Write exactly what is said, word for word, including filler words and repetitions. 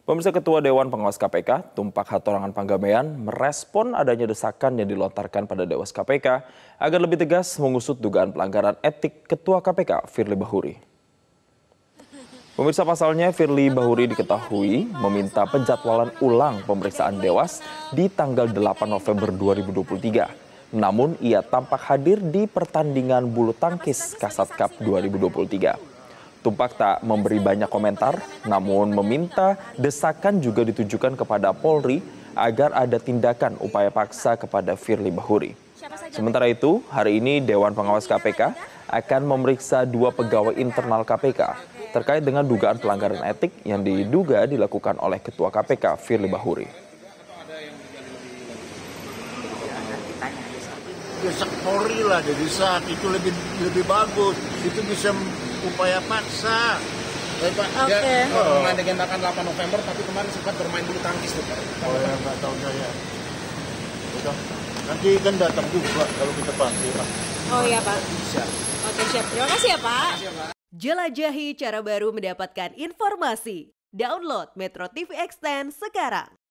Pemirsa, Ketua Dewan Pengawas K P K, Tumpak Hatorangan Panggabean, merespon adanya desakan yang dilontarkan pada Dewas K P K agar lebih tegas mengusut dugaan pelanggaran etik Ketua K P K, Firly Bahuri. Pemirsa, pasalnya Firly Bahuri diketahui meminta penjadwalan ulang pemeriksaan Dewas di tanggal delapan November dua ribu dua puluh tiga. Namun ia tampak hadir di pertandingan bulu tangkis Kasat Cup dua ribu dua puluh tiga. Tumpak tak memberi banyak komentar, namun meminta desakan juga ditujukan kepada Polri agar ada tindakan upaya paksa kepada Firly Bahuri. Sementara itu, hari ini Dewan Pengawas K P K akan memeriksa dua pegawai internal K P K terkait dengan dugaan pelanggaran etik yang diduga dilakukan oleh Ketua K P K, Firly Bahuri. Desak Polri lah, desak itu lebih lebih bagus, itu bisa upaya paksa. Baik Pak, Oke. okay. Dia oh. mengagendakan delapan November tapi kemarin sempat bermain bulu tangkis tuh Pak. Oh ya, nggak tahu saya. Udah. Nanti kan datang juga kalau kita panggil Pak. Oh iya Pak. Siap. Oke siap, terima kasih ya Pak. Terima kasih, ya, Pak. Jelajahi cara baru mendapatkan informasi. Download Metro T V Extend sekarang.